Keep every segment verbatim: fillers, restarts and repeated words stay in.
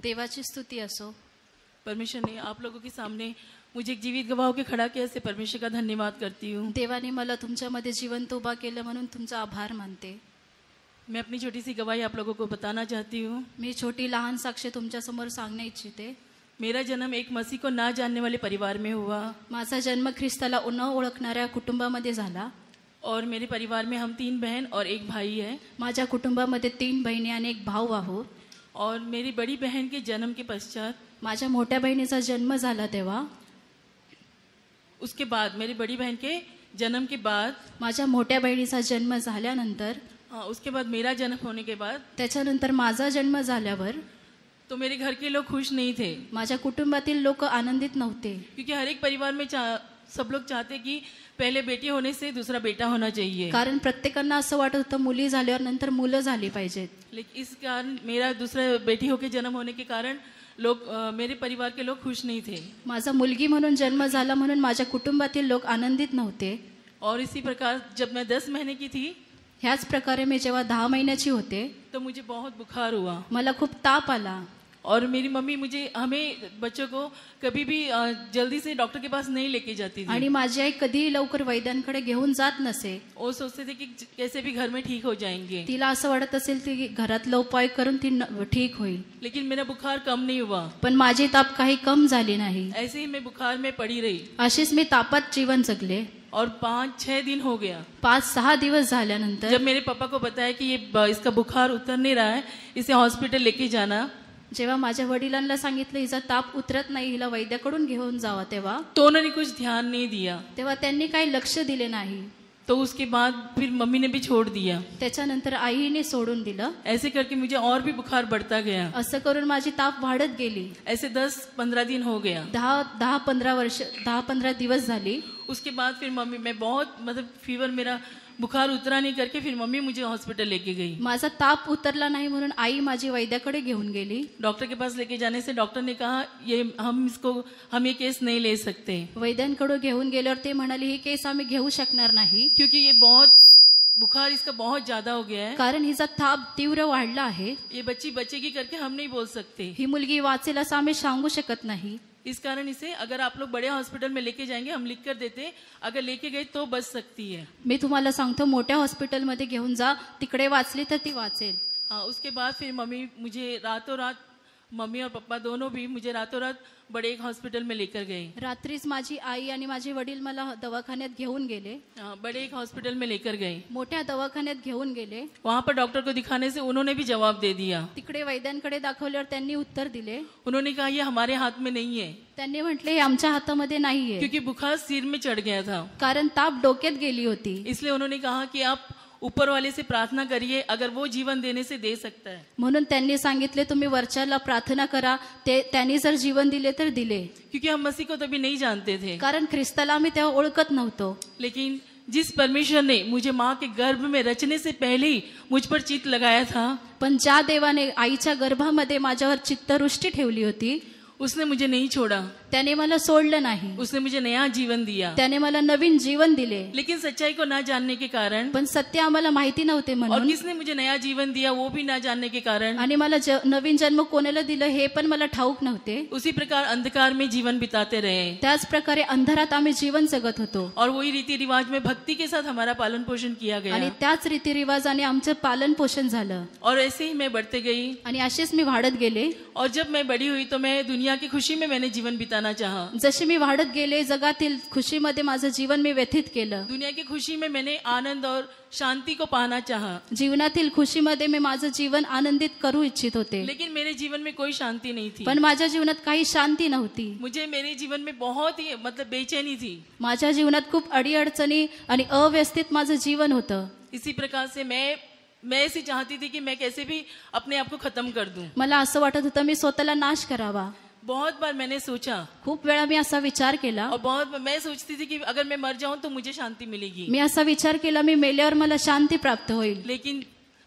देवाची स्तुती असो। परमेश्वर ने आप लोगों के सामने मुझे एक जीवित गवाह के खड़ा किया, से परमेश्वर का धन्यवाद करती हूँ। देवाने मला तुमच्यामध्ये जिवंत उभा केलं म्हणून तुमचा आभार मानते। मैं अपनी छोटी सी गवाही आप लोगों को बताना चाहती हूँ। मी छोटी लहान साक्ष तुमच्या समोर सांगणे इच्छिते। मेरा जन्म एक मसीह को ना जानने वाले परिवार में हुआ। माझा जन्म ख्रिस्ताला न ओळखणाऱ्या कुटुंबामध्ये झाला। और मेरे परिवार में हम तीन बहन और एक भाई है। माझ्या कुटुंबामध्ये तीन बहिणी आणि एक भाऊ आहोत। और मेरी बड़ी बहन के जन्म के पश्चात, माझ्या मोठ्या बहिणीचा जन्म झाला तेव्हा, उसके बाद मेरी बड़ी बहन के जन्म के बाद, माझ्या मोठ्या बहिणीचा जन्म झाल्यानंतर, हाँ उसके बाद मेरा जन्म होने के बाद, त्याच्यानंतर माझा जन्म झाल्यावर, तो मेरे घर के लोग खुश नहीं थे। माझ्या कुटुंबातील लोक आनंदित नव्हते, क्योंकि हर एक परिवार में सब लोग चाहते कि पहले बेटी होने से दूसरा बेटा होना चाहिए। कारण प्रत्येकांना असं वाटत होतं मुली झाल्यावर नंतर मुलं झाली पाहिजेत। लेकिन इस कारण मेरा दूसरा बेटी होके जन्म होने के कारण लोग आ, मेरे परिवार के लोग खुश नहीं थे। माझा मुलगी म्हणून जन्म झाला म्हणून माझ्या कुटुंबातील लोक आनंदित नव्हते। और इसी प्रकार जब मैं दस महीने की थी, ह्याच प्रकारे मी जेव्हा दहा महिन्याची होते, तो मुझे बहुत बुखार हुआ। मला खूप ताप आला। और मेरी मम्मी मुझे हमें बच्चों को कभी भी जल्दी से डॉक्टर के पास नहीं लेके जाती थी। आणि माझी आई कधी लवकर वैद्यांकडे घेऊन जात नसे। वो सोचते थे कि कैसे भी घर में ठीक हो जाएंगे। तिला असं वाटत असेल की घरातला उपाय करून ती ठीक होईल। लेकिन मेरा बुखार कम नहीं हुआ। पण माझी ताप काही कम झाली नाही। ऐसे ही मैं बुखार में पड़ी रही। अशीच मी तापात जीवन जगले। और पाँच छह दिन हो गया। पाच सहा दिवस झाल्यानंतर जब मेरे पापा को बताया कि ये इसका बुखार उतर नहीं रहा है, इसे हॉस्पिटल लेके जाना, जेव्हा माझ्या वडिलांना सांगितलं हिचा ताप उतरत नाही, हिला वैद्याकडून घेऊन जावा, तेव्हा तो उन्होंने कुछ ध्यान नहीं दिया। तेव्हा त्यांनी काही लक्ष दिले नाही। तो उसके बाद फिर मम्मी ने भी छोड़ दिया। त्याच्यानंतर आईने सोडून दिलं। ऐसे करके मुझे और भी बुखार बढ़ता गया। असं करून माझी ताप वाढत गेली। ऐसे दस पंद्रह दिन हो गया। दहा दहा पंधरा वर्ष दहा पंधरा दिवस झाली। उसके बाद फिर मम्मी, मैं बहुत मतलब फीवर, मेरा बुखार उतरा नहीं करके फिर मम्मी मुझे हॉस्पिटल लेके गई। माझा ताप उतरला नाही म्हणून आई माझी वैद्याकडे घेऊन गेली। डॉक्टर के पास लेके जाने से डॉक्टर ने कहा ये हम इसको हम ये केस नहीं ले सकते। वैद्यांकडे घेऊन गेल्यावर ते म्हणाले ही केस आम्ही घेऊ शकणार नाही, क्योंकि ये बहुत बुखार इसका बहुत ज्यादा हो गया है। कारण हिचा ताप तीव्र वाढला आहे। ये बच्ची बचेगी करके हम नहीं बोल सकते। ही मुलगी वाचेल असं आम्ही सांगू शकत नाही। इस कारण इसे अगर आप लोग बड़े हॉस्पिटल में लेके जाएंगे, हम लिख कर देते, अगर लेके गए तो बच सकती है। मी तुम्हाला सांगतो मोठ्या हॉस्पिटलमध्ये घेऊन जा, तिकडे वाचली तर ती वाचेल। हाँ, उसके बाद फिर मम्मी मुझे रातों रात, मम्मी और पापा दोनों भी मुझे रातों रात बड़े एक हॉस्पिटल में लेकर गए। रात्रीच माझी आई आणि माझे वडील मला दवाखान्यात घेऊन गेले। हाँ, बड़े एक हॉस्पिटल में लेकर गए। मोठ्या दवाखान्यात घेऊन गेले। वहाँ पर डॉक्टर को दिखाने से उन्होंने भी जवाब दे दिया। तिकडे वैद्यांकडे दाखवल्यावर त्यांनी उत्तर दिले। उन्होंने कहा ये हमारे हाथ में नहीं है। त्यांनी म्हटले हे आमच्या हातामध्ये नाहीये, क्योंकि बुखार सिर में चढ़ गया था, कारण ताप डोक्यात गेली होती। इसलिए उन्होंने कहा कि आप ऊपर वाले से प्रार्थना करिए, अगर वो जीवन देने से दे सकता है। म्हणून त्यांनी सांगितले तुम्ही वरच्याला प्रार्थना करा, ते त्यांनी जर जीवन दिले तर दिले। क्योंकि हम मसीह को तभी नहीं जानते थे, कारण ख्रिस्ताला आम्ही तेव्हा ओळखत नव्हतो। लेकिन जिस परमेश्वर ने मुझे माँ के गर्भ में रचने से पहले ही मुझ पर चित्त लगाया था, पण ज्या देवाने आईच्या गर्भामध्ये माझ्यावर चित्तवृष्टी ठेवली होती, उसने मुझे नहीं छोड़ा। त्याने मला सोडलं नाही। उसने मुझे नया जीवन दिया। त्याने मला नवीन जीवन दिले। लेकिन सच्चाई को ना जानने के कारण, पण सत्य आम्हाला माहिती नव्हते और म्हणून, किसने मुझे नया जीवन दिया वो भी ना जानने के कारण, आणि मला नवीन जन्म कोणाला दिलं हे पण मला ठाऊक नव्हते। उसी प्रकार अंधकार में जीवन बिताते रहे। त्याच प्रकारे अंधारात आम्ही जीवन जगत होतो। और वही रीति रिवाज में भक्ति के साथ हमारा पालन पोषण किया गया। आणि त्याच रीतिरिवाजाने आमचं पालन पोषण झालं। और ऐसे ही मैं बढ़ते गई। आणि असेच मी वाढत गेले। और जब मैं बड़ी हुई तो मैं दुनिया की खुशी में मैंने जीवन बिताना चाहा। जसे मी वाढत गेले, जगातील खुशीमध्ये माझं जीवन मी व्यतीत केलं। दुनिया की खुशी में मैंने आनंद और शांति को पाना चाहा। जीवनातील खुशीमध्ये मी माझं जीवन आनंदित करू इच्छित होते। लेकिन मेरे जीवन में कोई शांति नहीं थी। पण माझ्या जीवनात काही शांती नव्हती। मुझे मेरे जीवन में बहुत ही मतलब बेचैनी थी। माझ्या जीवनात खूप अडीअडचणी आणि अव्यवस्थित माझं जीवन होतं। इसी प्रकार से मैं मैं ऐसी चाहती थी कि मैं कैसे भी अपने आप को खत्म कर दूं। मला असं वाटत होतं मी स्वतःला नाश करावा। बहुत बार मैंने सोचा, खूप वेळा मी असा विचार केला। और बहुत बार मैं सोचती थी कि अगर मैं मर जाऊं तो मुझे शांति मिलेगी। मी असा विचार केला मी मेल्यावर मला शांती प्राप्त होईल। लेकिन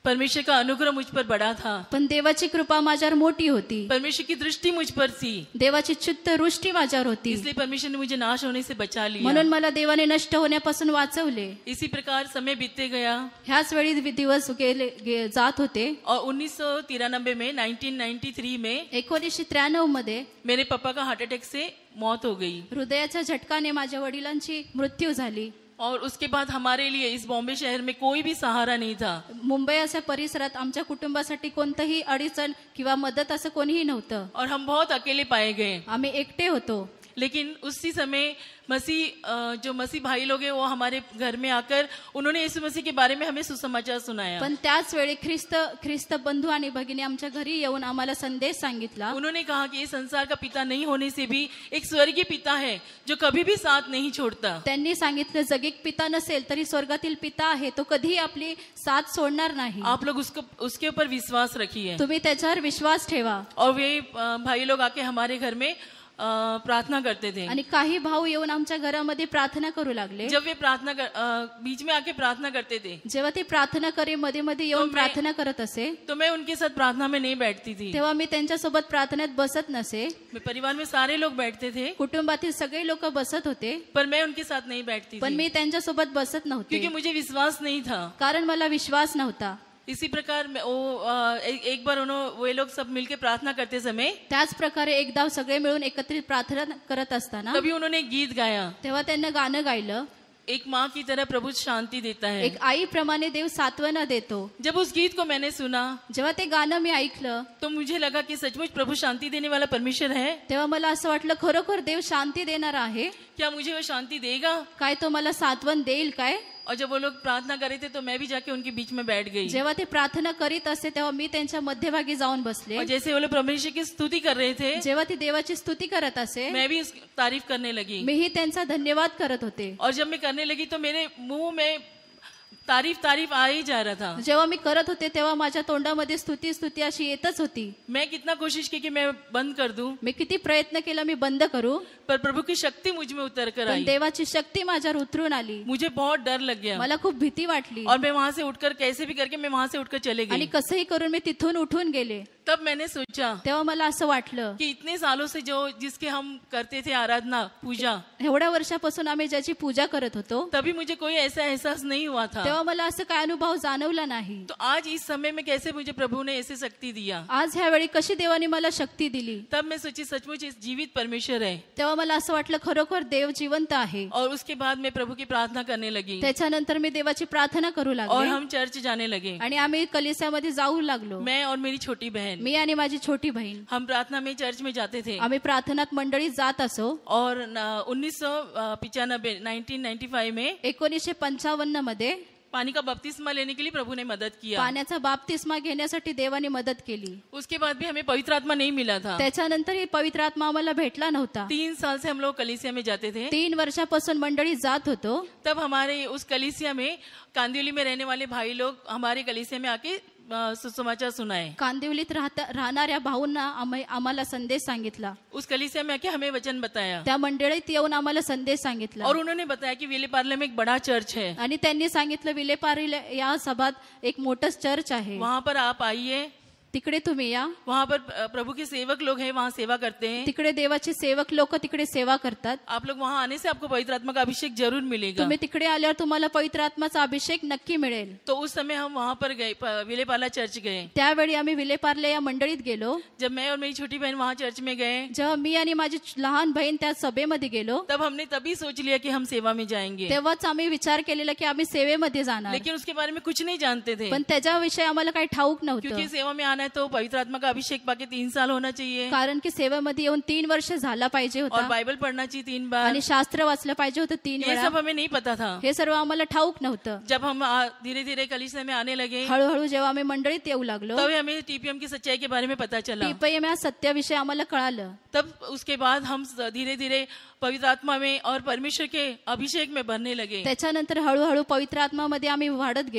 परमेश्वर का अनुग्रह मुझ पर बड़ा था, पण देवाची कृपा माझ्यावर मोठी होती. परमेश्वर की दृष्टि मुझ पर थी, देवाची चित्तदृष्टी माझ्यावर होती. इसलिए परमेश्वर ने मुझे नाश होने से बचा लिया. म्हणून मला देवाने नष्ट होण्यापासून वाचवले. इसी प्रकार समय बीतते गया ह्याच वेळी दिवस गेले गे- जात होते. और उन्नीस सौ तिरानबे में नाइनटीन नाइन्टी थ्री में एकोणीसशे त्र्याण्णव मध्ये मेरे पापा का हार्ट अटैक से मौत हो गई. हृदयाच्या झटकाने माझ्या वडिलांची मृत्यू झाली. और उसके बाद हमारे लिए इस बॉम्बे शहर में कोई भी सहारा नहीं था. मुंबई अशा परिसरात आमच्या कुटुंबासाठी कोणतंही अडचण किंवा मदत असं कोणीही नव्हतं. और हम बहुत अकेले पाए गए. आम्ही एकटे होतो. लेकिन उसी समय मसीह अ, जो मसीह भाई लोग हैं वो हमारे घर में आकर उन्होंने यीशु मसीह के बारे में हमें सुसमाचार सुनाया. पण त्याच वेळी ख्रिस्त ख्रिस्त बंधू आणि भगिनी आमच्या घरी येऊन आम्हाला संदेश सांगितला. उन्होंने कहा कि ये संसार का पिता नहीं होने से भी एक स्वर्गीय पिता है जो कभी भी साथ नहीं छोड़ता. त्यांनी सांगितलं जगिक पिता नसेल तरी स्वर्गातील पिता आहे, तो कधीही आपली साथ सोडणार नाही. आप लोग उसको उसके ऊपर विश्वास रखिए. तुम्ही त्याच्यावर विश्वास ठेवा. और वे अ, भाई लोग आके हमारे घर में अ, प्रार्थना करते थे. आणि काही भाऊ येऊन आमच्या घरामध्ये प्रार्थना करू लागले. जब वे प्रार्थना कर, अ, बीच में आके प्रार्थना करते थे जेव्हा ते प्रार्थना करे मध्ये मध्ये येऊन तो मैं- प्रार्थना करत असे, तो मैं उनके साथ प्रार्थना में नहीं बैठती थी. तेव्हा मी त्यांच्यासोबत प्रार्थनेत बसत नसे. मैं परिवार में सारे लोग बैठते थे कुटुंबातील सगळे लोक बसत होते, पर मैं उनके साथ नहीं बैठती पण थी मी त्यांच्यासोबत बसत नव्हते, क्योंकि मुझे विश्वास नहीं था. कारण मला विश्वास नव्हता. इसी प्रकार मैं- वो अ, एक, एक बार उन्होंने वे लोग सब मिलके प्रार्थना करते समय त्याच प्रकारे एकदा सगळे मिळून एकत्रित प्रार्थना करत असताना तभी उन्होंने एक गीत गाया. तेव्हा त्यांना गाणं गायलं, एक माँ की तरह प्रभु शांति देता है. एक आईप्रमाणे देव सात्वना देतो. जब उस गीत को मैंने सुना जेव्हा ते गाणं मी ऐकलं तो मुझे लगा कि सचमुच प्रभु शांति देने वाला परमेश्वर है. तेव्हा मला असं वाटलं खरोखर देव शांती देणारा आहे. क्या मुझे वो शांति देगा? काय तो मला सात्वन देईल काय? और जब वो लोग प्रार्थना कर रहे थे तो मैं भी जाके उनके बीच में बैठ गई. जेव्हा ते प्रार्थना करीत असे तेव्हा मी त्यांच्या मध्यभागी जाऊन बसले. और जैसे वो लोग परमेश्वर की स्तुति कर रहे थे जेव्हा ती देवाची स्तुती करत असे मैं भी उसकी तारीफ करने लगी. मीही त्यांचा धन्यवाद करत होते. और जब मैं करने लगी तो मेरे मुंह में तारीफ तारीफ आ ही जा रहा था. जेव्हा मी करत होते तेव्हा माझ्या तोंडामध्ये स्तुती स्तुती अशी येतच होती. मैं कितना कोशिश की कि मैं बंद कर दूं, मी किती प्रयत्न केला मी बंद करू, पर प्रभु की शक्ति मुझ में उतर कर पण आई. देवाची शक्ती माझ्यावर उतरून आली. मुझे बहुत डर लग गया मला खूप भीती वाटली और मैं वहां से उठकर कैसे भी करके मैं वहां से उठकर चले आणि गई. कसंही करून मी तिथून उठून गेले. तब मैंने सोचा तेव्हा मला असं वाटलं कि इतने सालों से जो जिसके हम करते थे आराधना पूजा, एवढ्या वर्षापासून आम्ही ज्याची पूजा करत होतो तभी मुझे कोई ऐसा एहसास नहीं हुआ था. तेव्हा मला असं काय अनुभव जाणवला नाही. तो आज इस समय में कैसे मुझे प्रभु ने ऐसे शक्ति दिया. आज ह्या वेळी कशी देवाने मला शक्ती दिली. तब मैं सोची सचमुच इस जीवित परमेश्वर है. तेव्हा मला असं वाटलं खरोखर देव जिवंत आहे. और उसके बाद मैं प्रभु की प्रार्थना करने लगी त्याच्यानंतर मी देवाची प्रार्थना करू और लागले हम चर्च जाने लगे. आणि आम्ही कलिसामध्ये जाऊ लागलो. मैं और मेरी छोटी बहन मी आणि माझी छोटी बहीण हम प्रार्थना में चर्च में जाते थे. आम्ही प्रार्थनात मंडळीत जात असो. और उन्नीस सौ पिचानबे नाइनटीन नाइन्टी फाइव में एकोणीसशे पंचावन्न मध्ये पानी का बपतिस्मा लेने के लिए प्रभु ने मदद किया. पाण्याचा बाप्तिस्मा घेण्यासाठी देवाने मदत केली. उसके बाद भी हमें पवित्र आत्मा नहीं मिला था. त्याच्यानंतर ही पवित्र आत्मा आम्हाला भेटला नव्हता. तीन साल से हम लोग कलीसिया में जाते थे. तीन वर्षापासून मंडळीत जात होतो. तब हमारे उस कलीसिया में कांदिवली में रहने वाले भाई लोग हमारे कलीसिया में आके अ, सुसमाचार सुनाए. कांदिवलीत राहता राहणाऱ्या भाऊंना आम्ही आम्हाला संदेश सांगितला. उस कलीसिया में आके हमें वचन बताया त्या मंडळीत येऊन आम्हाला संदेश सांगितला और उन्होंने बताया कि विले पार्ले में एक बड़ा चर्च है, आणि त्यांनी सांगितलं विलेपार्ले या सभात एक मोठं चर्च आहे, वहां पर आप आइए. तिकडे तुम्ही या. वहां पर अ, प्रभु के सेवक लोग हैं, वहां सेवा करते हैं. तिकडे देवाचे सेवक लोक तिकडे सेवा करतात. आप लोग वहां आने से आपको पवित्र आत्मा का अभिषेक जरूर मिलेगा. तुम्ही तिकडे आल्यावर तुम्हाला पवित्र आत्माचा अभिषेक नक्की मिळेल. तो उस समय हम वहां पर गए, प- विलेपाला चर्च गए. त्यावेळी आम्ही विलेपार्ले या मंडळीत गेलो. जब मैं और मेरी छोटी बहन वहां चर्च में गए जेव्हा मी आणि माझी लहान बहीण त्या सभेमध्ये गेलो तब हमने तभी सोच लिया कि हम सेवा में जाएंगे. तेव्हाच आम्ही विचार केलेला की आम्ही सेवेमध्ये जाणार. लेकिन उसके बारे में कुछ नहीं जानते थे पण त्याच्याविषयी आम्हाला काही ठाऊक क्योंकि नव्हतं. सेवा में आना है तो पवित्र आत्मा का अभिषेक पाके तीन साल होना चाहिए कारण की सेवेमध्ये येऊन तीन वर्ष झाला पाहिजे और होता बाइबल पढ़ना चाहिए तीन बार. आणि शास्त्र वाचलं पाहिजे होतं तीन ये वेळा. सब हमें नहीं पता था. हे सर्व आम्हाला ठाऊक नव्हतं. जब हम धीरे धीरे कलीसिया में आने लगे हळूहळू जेव्हा आम्ही मंडळीत येऊ लागलो तभी हमें टीपीएम की सच्चाई के बारे में पता चला. टीपीएम या सत्याविषयी आम्हाला कळालं. तब उसके बाद हम धीरे धीरे पवित्र आत्मा में और परमेश्वर के अभिषेक में भरने लगे. त्याच्यानंतर हळूहळू पवित्र आत्मामध्ये आम्ही वाढत गेलो.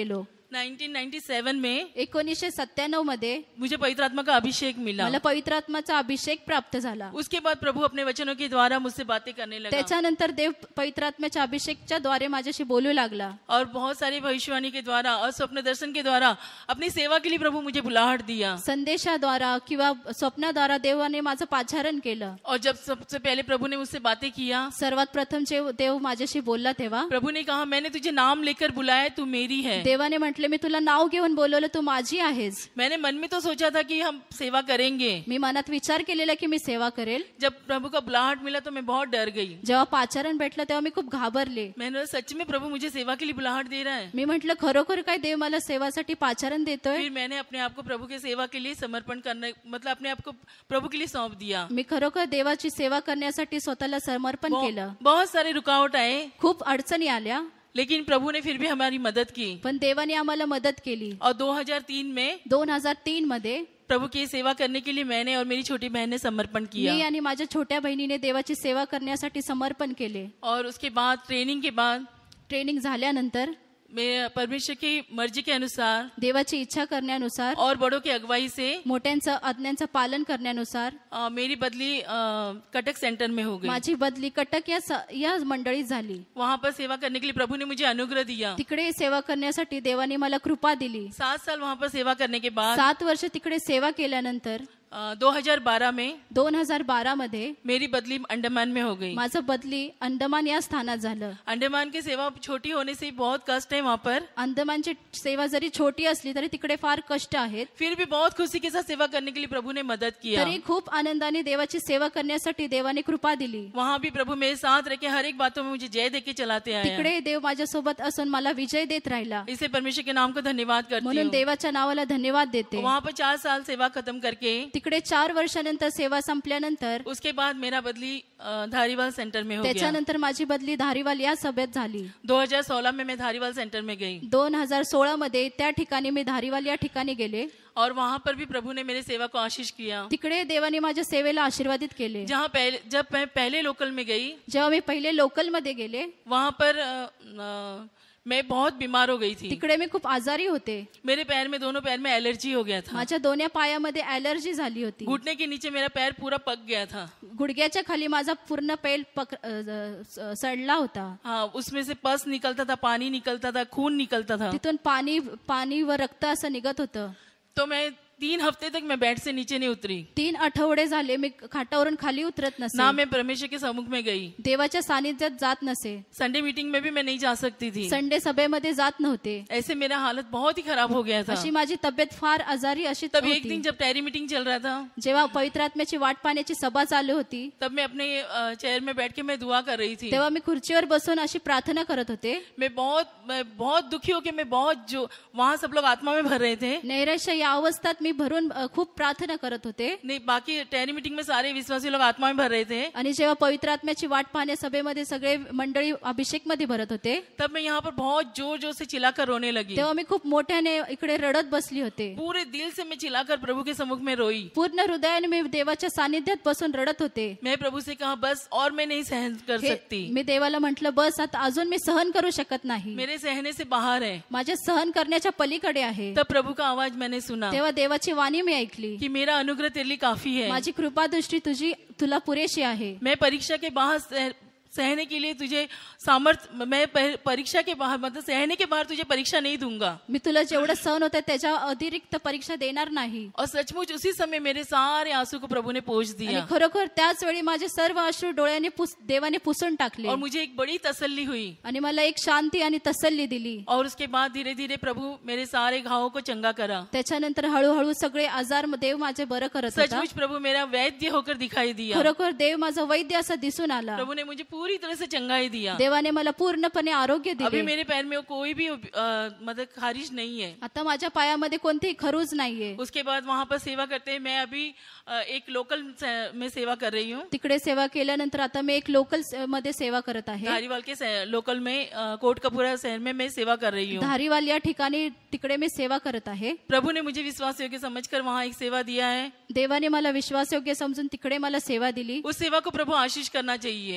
नाइनटीन नाइंटी सेवन में एकोणीसशे सत्त्याण्णव मध्ये मुझे पवित्र आत्मा का अभिषेक मिला। मला पवित्र आत्माचा अभिषेक प्राप्त झाला। उसके बाद प्रभु अपने वचनों के द्वारा मुझसे बातें करने लगा त्याच्यानंतर देव पवित्र आत्म्याच्या अभिषेकच्या द्वारे माझ्याशी बोलू लागला और बहुत सारी भविष्यवाणी के द्वारा और स्वप्न दर्शन के द्वारा अपनी सेवा के लिए प्रभु मुझे बुलाहट दिया। संदेशाद्वारा किंवा स्वप्नाद्वारा देवाने माझं पाचारण केलं। और जब सबसे पहले प्रभु ने मुझसे बातें किया, सर्वात प्रथम जे देव माझ्याशी बोलला तेव्हा प्रभु ने कहा मैंने तुझे नाम लेकर बुलाया, तू मेरी है। देवाने म्हटले मी तुला नाव घेऊन बोलवलं, तू माझी आहेस। मैंने मन में तो सोचा था कि हम सेवा करेंगे, मी मनात विचार केलेला की मी सेवा करेल। जब प्रभु का बुलाहट मिला तो मैं बहुत डर गई। जेव्हा पाचारण भेटलं तेव्हा मी खूप घाबरले। मैंने सच में प्रभु मुझे सेवा के लिए बुलाहट दे रहा है। मी म्हटलं खरोखर काय देव मला सेवासाठी पाचारण देतोय। फिर मैंने अपने आप को प्रभु के सेवा के लिए समर्पण करने मतलब अपने आप को प्रभु के लिए सौंप दिया। मी खरोखर देवाची सेवा करण्यासाठी स्वतःला समर्पण केलं। बहुत सारे रुकावट आए, खूप अडचणी आल्या, लेकिन प्रभु ने फिर भी हमारी मदद की। पण देवाने आम्हाला मदत केली। और दो हज़ार तीन में दोन हजार तीन मध्ये प्रभु की सेवा करने के लिए मैंने और मेरी छोटी बहन ने समर्पण किया। मी आणि माझ्या छोट्या बहिणीने देवाची सेवा करण्यासाठी समर्पण केले। और उसके बाद ट्रेनिंग के बाद ट्रेनिंग झाल्यानंतर मैं परमेश्वर की मर्जी के अनुसार, देवाची इच्छा करण्यानुसार और बड़ों की अगुवाई से, मोठ्यांचं आज्ञांचं पालन करण्यानुसार अ, मेरी बदली अ, कटक सेंटर में हो गई। माझी बदली कटक या स- या मंडळीत झाली। वहाँ पर सेवा करने के लिए प्रभु ने मुझे अनुग्रह दिया। तिकडे सेवा करण्यासाठी देवाने मला कृपा दिली। सात साल वहाँ पर सेवा करने के बाद सात वर्ष तिकडे सेवा केल्यानंतर दो हजार बारह में दोन हजार बारा मध्ये मेरी बदली अंडमान में हो गई। माझं बदली अंदमान या स्थानात झालं। अंडमान की सेवा छोटी होने से बहुत कष्ट है वहाँ पर, अंदमानची सेवा जरी छोटी असली तरी तिकडे फार कष्ट आहेत। फिर भी बहुत खुशी के साथ सेवा करने के लिए प्रभु ने मदद किया। तरी खूप आनंदाने देवाची सेवा करण्यासाठी देवाने कृपा दिली। वहाँ भी प्रभु मेरे साथ रह के हर एक बातों में मुझे जय दे के चलाते आए। तिकडे देव माझ्यासोबत असून मला विजय देत राहिला, इसे परमेश्वर के नाम को धन्यवाद करती म्हणून हूँ। देवाच्या नावाला धन्यवाद देते। वहाँ पर चार साल सेवा खत्म करके तिकडे चार वर्षानंतर सेवा संपल्यानंतर उसके बाद मेरा बदली अ, धारीवाल सेंटर में हो गया। त्याच्यानंतर माझी बदली धारीवाल या सभेत झाली। दो हज़ार सोलह में मैं धारीवाल सेंटर में गई दोन हजार सोळा मध्ये त्या ठिकाणी मी धारीवाल या ठिकाणी गेले। और वहाँ पर भी प्रभु ने मेरे सेवा को आशीष किया। तिकडे देवाने माझ्या सेवेला आशीर्वादित केले। जहाँ पहले जब मैं पहले लोकल में गई, जेव्हा मी पहिले लोकल मध्ये गेले वहाँ पर अ, अ, मैं बहुत बीमार हो गई थी। तिकडे मी खूप आजारी होते। मेरे पैर में, दोनों पैर में एलर्जी हो गया था। माझ्या दोन्ही पायामध्ये ॲलर्जी झाली होती। घुटने के नीचे मेरा पैर पूरा पक गया था। गुडघ्याच्या खाली माझा पूर्ण पैर पक अ, अ, सडला होता। हाँ, उसमें से पस निकलता था, पानी निकलता था, खून निकलता था। तिथून पाणी पाणी व रक्त असं निघत होतं। तो मैं तीन हफ्ते तक मैं बेड से नीचे नहीं उतरी, तीन आठवडे झाले मी खाटावरून खाली उतरत नसे, ना मैं परमेश्वर के सम्मुख में गई। देवाच्या सानिध्यात जात नसे, संडे मीटिंग में भी मैं नहीं जा सकती थी। संडे सभेमध्ये जात नव्हते। ऐसे मेरा हालत बहुत ही खराब हो गया था। अशी माझी तब्येत फार आजारी अशी तब एक होती। दिन जब टैरी मीटिंग चल रहा था, जेव्हा पवित्र आत्म्याची वाट पाहण्याची सभा चालू होती, तब मैं अपने अ, चेयर में बैठ के मैं दुआ कर रही थी। तेव्हा मी खुर्चीवर बसून अशी प्रार्थना करत होते। मैं बहुत मैं बहुत दुखी होके मैं बहुत जो वहाँ सब लोग आत्मा में भर रहे थे। नैराश्य या अवस्थेत मी भरून अ, खूप प्रार्थना करत होते। नहीं, बाकी टैरी मीटिंग में सारे विश्वासी लोग आत्मा में भर रहे थे। आणि जेव्हा पवित्र आत्म्याची वाट पाहण्या सभेमध्ये सगळे मंडळी अभिषेक मध्ये भरत होते, तब मैं यहाँ पर बहुत जोर जोर से चिल्लाकर रोने लगी। तेव्हा मी खूप मोठ्याने इकडे रडत बसली होते। पूरे दिल से मैं चिल्लाकर प्रभु के सम्मुख में रोई। पूर्ण हृदयाने मी देवाच्या सानिध्यात बसून रडत होते। मैं प्रभु से कहा बस और मैं नहीं सहन कर हे- सकती, मी देवाला म्हटलं बस आता अजून मी सहन करू शकत नाही, मेरे सहने से बाहर है। माझ्या सहन करण्याच्या पलीकडे आहे। तब प्रभु का आवाज मैंने सुना तेव्हा देवाची वाणी मी ऐकली कि मेरा अनुग्रह तेरे लिए काफी है। माझी कृपा दृष्टी तुझी तुला पुरेशी आहे। मैं परीक्षा के बाहर सह- सहने के लिए तुझे सामर्थ्य, मैं पह- परीक्षा के बाहर मतलब सहने के बाहर तुझे परीक्षा नहीं दूंगा। मी तुला जेवढं सहन होतं त्याच्या अतिरिक्त परीक्षा देणार नाही। और सचमुच उसी समय मेरे सारे आंसू को प्रभु ने पोंछ आणि दिया खरोखर त्याच वेळी माझे सर्व अश्रू डोळ्याने पुस- देवाने पुसून टाकले और मुझे एक बड़ी तसल्ली हुई। आणि मला एक शांती आणि तसल्ली दिली। और उसके बाद धीरे धीरे प्रभु मेरे सारे घावों को चंगा करा। त्याच्यानंतर हळूहळू सगळे आजार देव माझे बरं करत होता। सचमुच प्रभु मेरा वैद्य होकर दिखाई दिया। खरोखर देव माझा वैद्य असा दिसून आला। प्रभु ने मुझे पूरी तरह से चंगाई दिया। देवाने मला पूर्णपणे आरोग्य अभी दिले। मेरे पैर में कोई भी अ, मतलब खारिश नहीं है। आता माझ्या पायामध्ये कोणतीही खरूज नाहीये। उसके बाद वहाँ पर सेवा करते हैं, मैं अभी अ, एक लोकल से- में सेवा कर रही हूँ। तिकडे सेवा केल्यानंतर आता मी एक लोकल मध्ये सेवा करत आहे। धारीवाल के से- लोकल में अ, कोटकपुरा शहर में मैं सेवा कर रही हूँ। धारीवाल या ठिकाणी तिकडे मी सेवा करत आहे। प्रभु ने मुझे विश्वास योग्य समझकर वहाँ एक सेवा दिया है। देवाने मला विश्वासयोग्य समजून तिकडे मला सेवा दिली। उस सेवा को प्रभु आशीष करना चाहिए। त्या सेवेला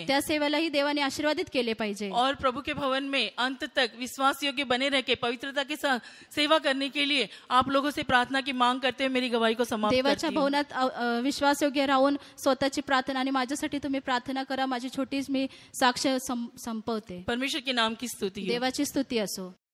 परिवारालाही देवाने आशीर्वादित केले पाहिजे और प्रभु के भवन में अंत तक विश्वास योग्य बने रह के पवित्रता के साथ सेवा करने के लिए आप लोगों से प्रार्थना की मांग करते हुए मेरी गवाही को समाप्त करती देवाच्या हूँ। भवनात अ, अ, विश्वासयोग्य राहून स्वतःची प्रार्थना आणि माझ्यासाठी तुम्ही प्रार्थना करा. माझी छोटीच मी साक्ष सं- संपवते. परमेश्वर के नाम की स्तुति हो। देवाची स्तुती असो.